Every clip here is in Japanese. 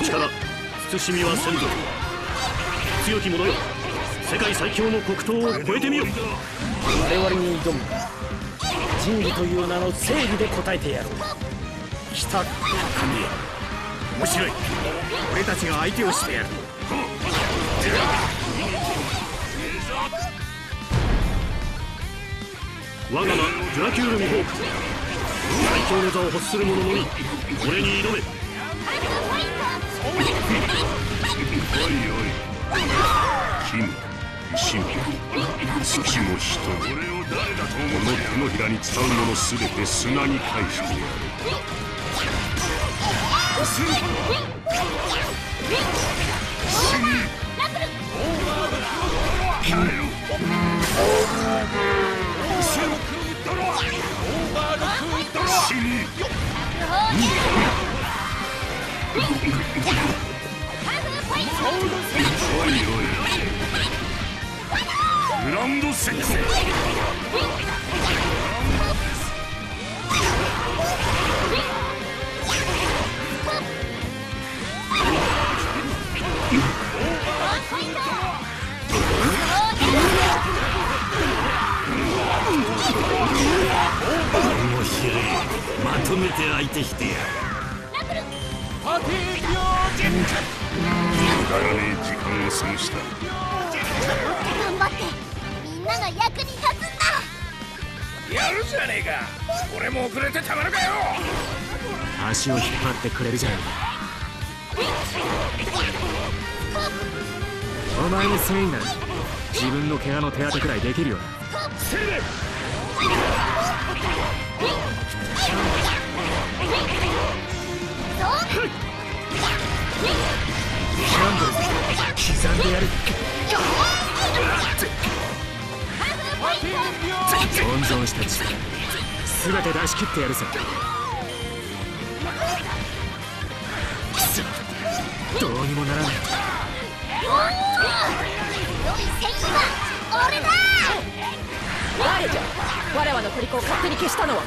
力慎みは先祖。強き者よ、世界最強の黒刀を超えてみよ。 我々に挑む仁義という名の正義で答えてやろう。来た。 神へ面白い。俺たちが相手をしてやる。 我が名ドラキュール・ミホーク。最強の座を欲する者のみ俺に挑め。 おいおい、君、石も月も人も、俺を誰だと思う。この手のひらに伝うものすべて砂に返してやる。おいおい、グランドセックス。 面白い。まとめて相手してやる。 無駄がねえ時間を過ごした。 頑張ってみんなの役に立つんだ。 やるじゃねえか。俺も遅れてたまるかよ。 足を引っ張ってくれるじゃないか。お前のせいなら自分の怪我の手当てくらいできるよな。刻んでやる。温存した力全て出し切ってやるさ。どうにもならない。 俺だ。 誰じゃ我らの虜を勝手に消したのは。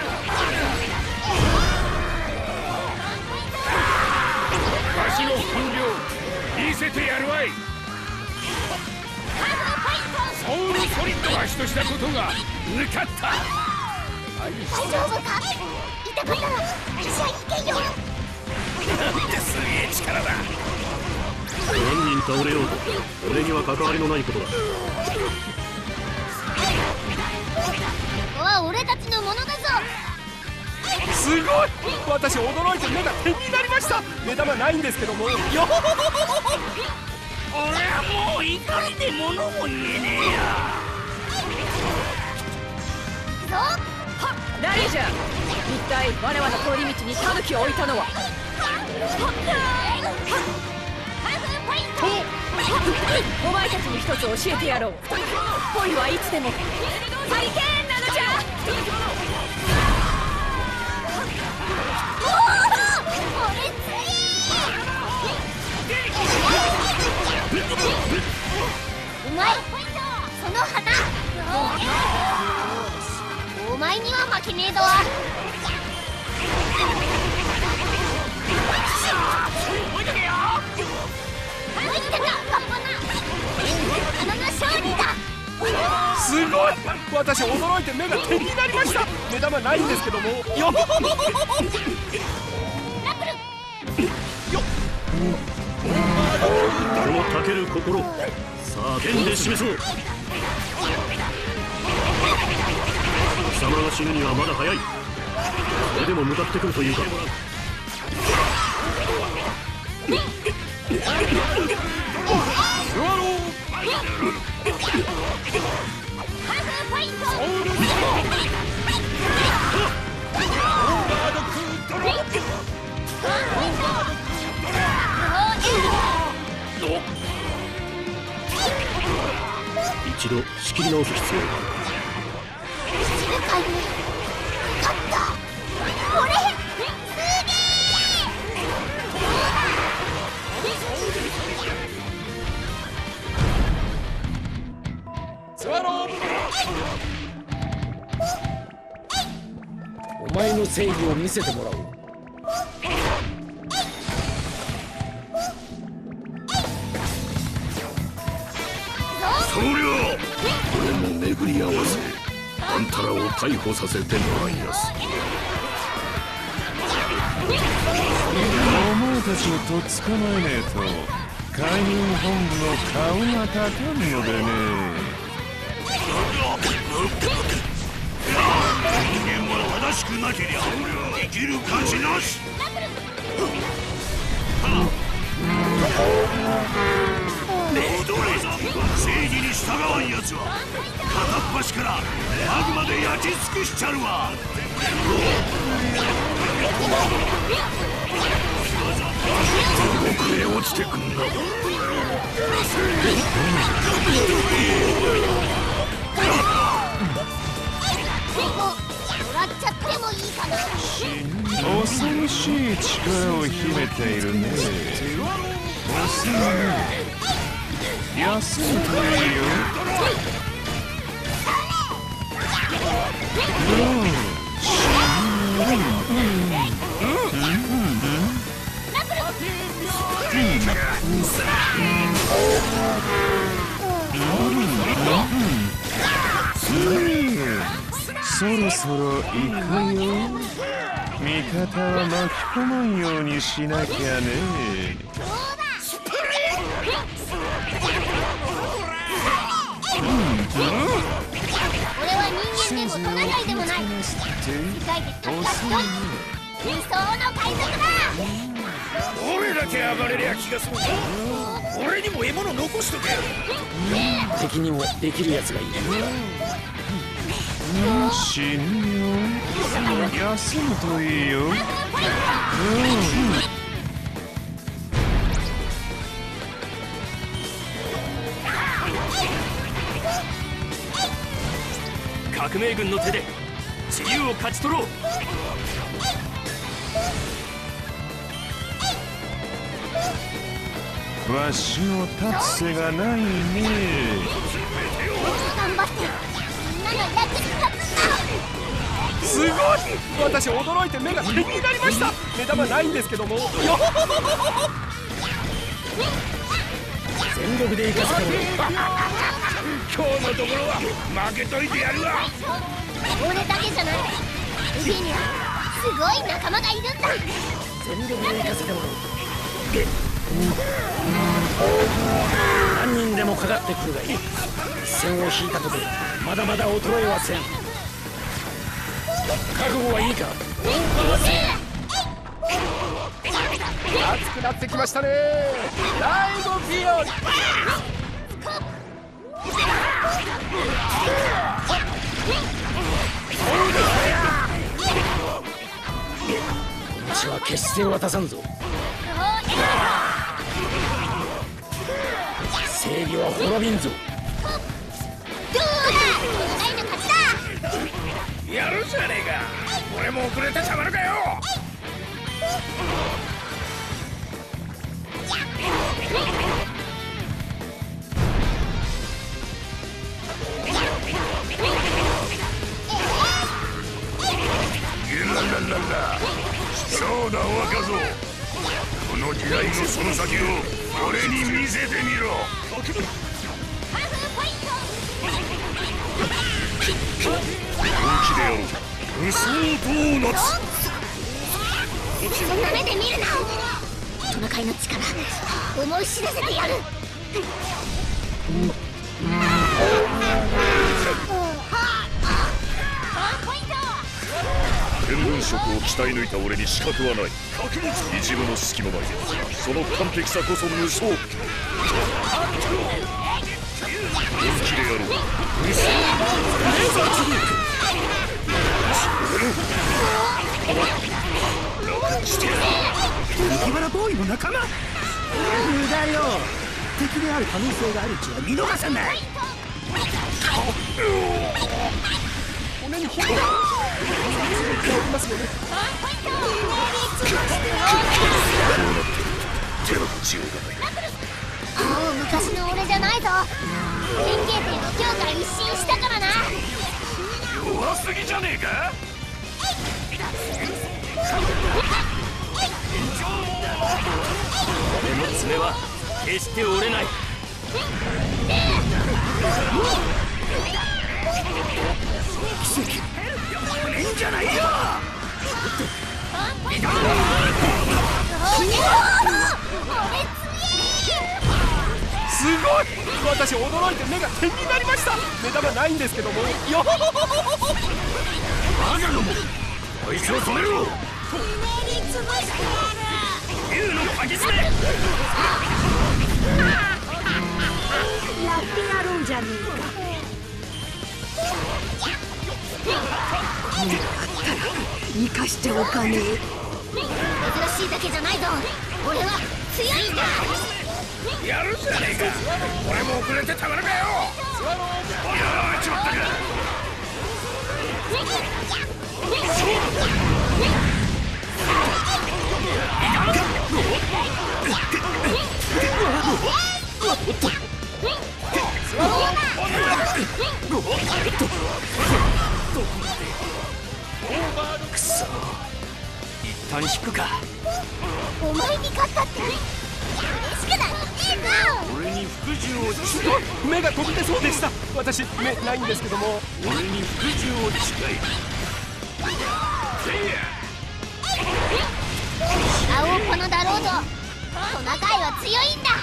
わしの本領見せてやるわい。ソウルソリッドがしとしたことが抜かった。 大丈夫か。痛かったら医者行けよ。 なんてすげえ力だ。 何人倒れようと俺には関わりのないことだ。 ここは俺たちのものだぞ。 すごい。私驚いて目が点になりました。目玉ないんですけども。よ俺はもう怒りで物も言えねえや。 誰じゃ一体我らの通り道に狸を置いたのは。お前たちに一つ教えてやろう。恋はいつでもハリケーンなのじゃ。 うまい。その花お前には負けねえぞ。花の勝利だ。 すごい。私驚いて目が点になりました。目玉ないんですけども。よこのたける心、さあ剣で示そう。貴様が死ぬにはまだ早い。それでも向かってくるというか。一度仕切り直す必要がある。 勝った。俺すげスワロー。お前の正義を見せてもらおう。 巡り合わせあんたらを逮捕させてもらいやす。 お前たちをとっ捕まえねえと海軍本部の顔が立たんのでね。 人間は正しくなけりゃ生きる価値なし。どれぞ正義に従わんやつは片っ端からマグマで焼き尽くしちゃるわ。奥へ落ちてくんな。 もらっちゃってもいいかな。 恐ろしい力を秘めているね。恐ろね。休むといいよ。そろそろ行くよ。味方は巻き込まんようにしなきゃね。 俺は人間でもトナカイでもない。世界でたった一人理想の海賊だ。 俺だけ暴れりゃ気が済むぞ。俺にも獲物残しとけ。 敵にもできるやつがいる。 死ぬよ。休むといいよ。 革命軍の手で自由を勝ち取ろう。 わしの立つ瀬がないね。 頑張ってみんなの役に立つんだ。 すごい。私驚いて目が点になりました。目玉ないんですけども。 全力で行かせてもら今日のところは負けといてやるわ。 俺だけじゃない。上にはすごい仲間がいるんだ。 全力で行かせてもらう。何人でもかかってくるがいい。一線を引いたとてまだまだ衰えはせん。覚悟はいいか。 熱くなってきましたね。第5ピリオド。 私は決して渡さんぞ。正義は滅びんぞ。 どうだ、トナカイの勝ちだ。 やるじゃねえか。俺も遅れてたまるかよ。 そうだ若造、この時代のその先を俺に見せてみろ。 ハーフポイント。 本気でやろう。無双ドーナツ。 そんな目で見るな。トナカイの力思い知らせてやる。 天文色を鍛え抜いた俺に資格はない。一部の隙もない。その完璧さこそ無双。本気でやろう。無双レーザーチリーク。 麦わらボーイの仲間。無駄よ。敵である可能性があるうちは見逃さない。骨に火がますよね。 手の打ちようがない。 もう昔の俺じゃないぞ。変形点を今日から一新したからな。 弱すぎじゃねえか。 俺の爪は決して折れない。 いいんじゃないよ。 すごい。私驚いて目が点になりました。目玉ないんですけども。よほほほほほ。 バカども、こいつを止めろ。竜のかき爪。 やってやろうじゃねえか。今度あったら生かしておかねえ。 珍しいだけじゃないぞ。俺は強いんだ。 やるじゃねえか。俺も遅れてたまるかよ。やられちまったか。 くそ、一旦引くか。 お前に勝ったって嬉しくない？いいぞ。 俺に服従をすごい。目が飛び出そうでした。私目ないんですけども。 俺に服従を誓い。 青このだろうとトナカイは強いんだ。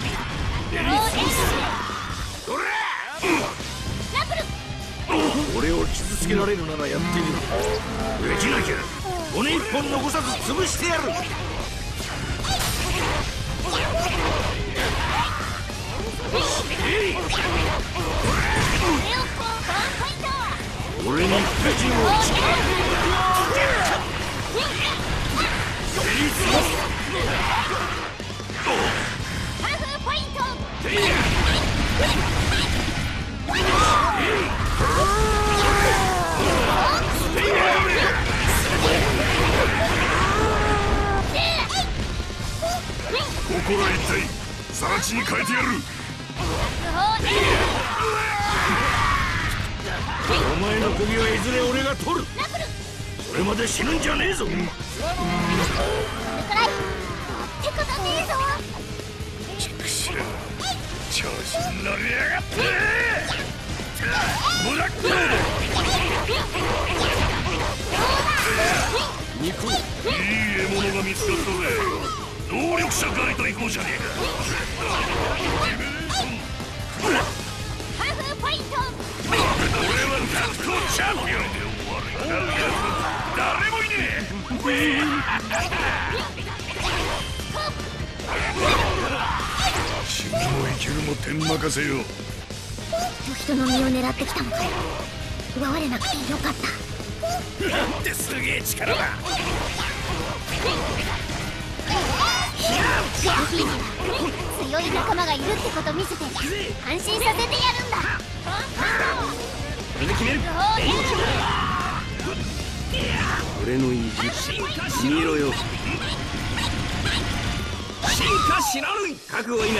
俺を傷つけられるならやってみろ。できなきゃ骨一本残さず潰してやる。俺に服従を誓ハーフポイント。 心一体更地に変えてやる。 お前の首はいずれ俺が取る。それまで死ぬんじゃねえぞ。 くらいってことねえぞ。 畜生、調子に乗りやがって。ブラック肉。 いい獲物が見つかったぜ。能力者狩りと行こうじゃねえか。 ハーフポイント。 俺は格闘チャンピオンで終わるやつ誰もいねえ。死ぬも生きるも天任せよ。 人の身を狙ってきたのかよ。奪われなくてよかった。 なんてすげえ力だ。 ルフィには強い仲間がいるってこと見せて安心させてやるんだ。 これで決める。俺の意地見ろよ。進化しなる。覚悟はいいな。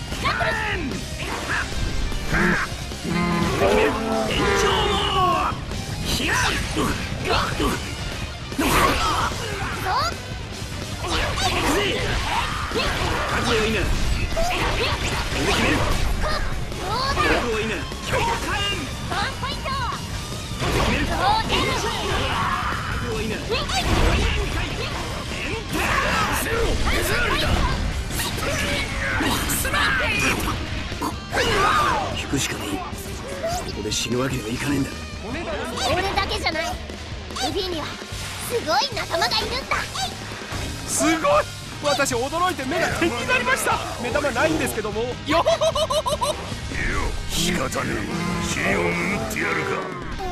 延長もひら覚悟はいいな。これで決める。覚悟はいいな。強化円ポイント。 決める。覚悟はいいな。引くしかねえ。ここで死ぬわけにはいかねえんだ。 俺だけじゃない。ルフィにはすごい仲間がいるんだ。 すごい。私驚いて目が点になりました。目玉ないんですけども。よほほほほほ。 仕方ねえ。尻を拭ってやるか。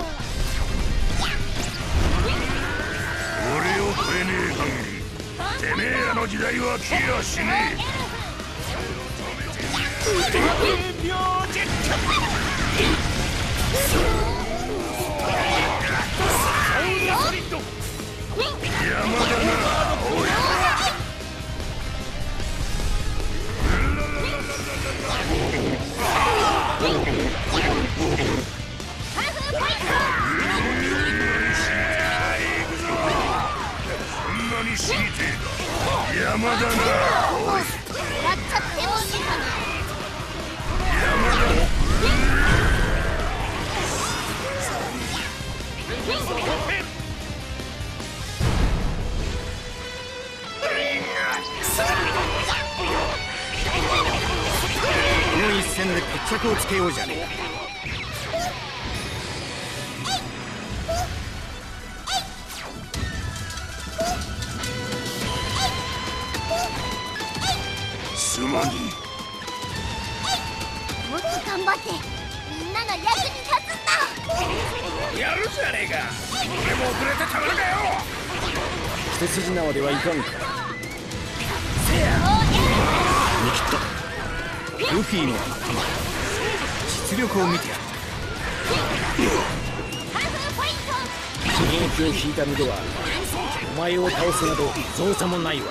俺を超えねえ限りてめえらの時代は来やしねえ。山だな、おい。そんなに死にてえか。山だな、おい。 やっちゃってもいいかな。 この一戦で決着をつけようじゃねえか。 すまねもっと頑張ってみんなの役に立つんだ。 やるじゃねえか。俺も遅れてたまるかよ。 一筋縄ではいかんか。 見切った。ルフィの頭、実力を見てやる。 刺激を引いた身ではお前を倒すなど造作もないわ。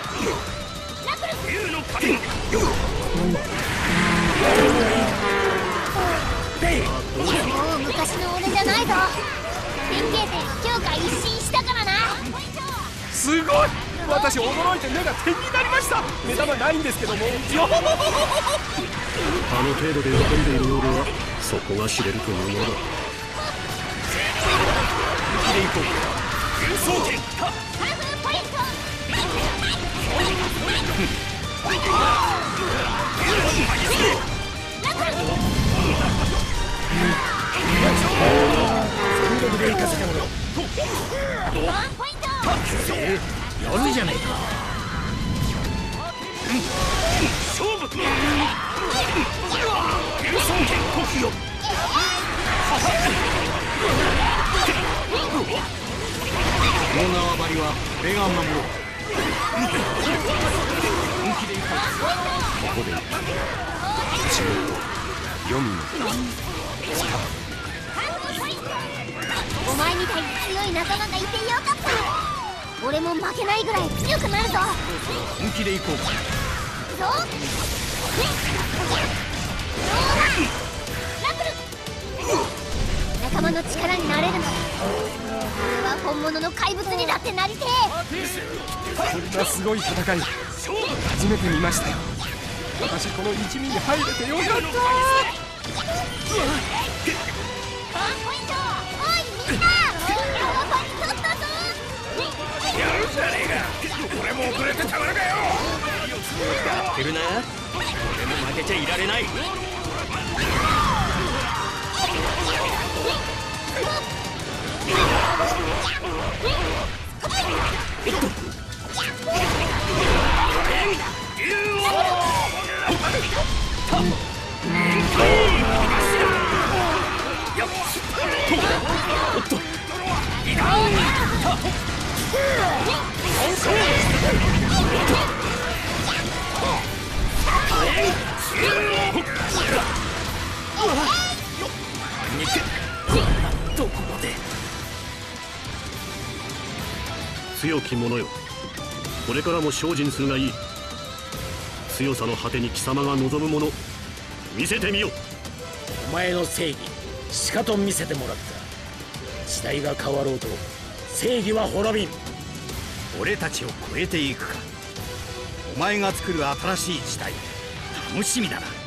もう昔の俺じゃないぞ。典型で強化一新したからな。 すごい。私驚いて目が点になりました。目玉ないんですけども。よあの程度で喜んでいるようではそこが知れるというものだ。 カンフーポイント。 全力で行かせてもらおう。 ワンポイント。 やるじゃねえか。 勝負。竜尊剣国よ。この縄張りは俺が守ろう。本気でいこう。 ここで一応読むのお前みたいに強い仲間がいてよかった。俺も負けないぐらい強くなるぞ。 本気でいこうか。 ぞ仲間の力になれるのだ。俺は本物の怪物にだってなりてえ。 こんなすごい戦い初めて見ましたよ。私この一味に入れてよかった。 ワンポイント。おいみんな、パパに取ったぞ。 やるじゃねえか。俺も遅れてたまるかよ。やってるな。俺も負けちゃいられない。どこまで。 強き者よ、これからも精進するがいい。強さの果てに貴様が望むもの見せてみよ。 お前の正義しかと見せてもらった。時代が変わろうと正義は滅びん。 俺たちを超えていくか。お前が作る新しい時代楽しみだな。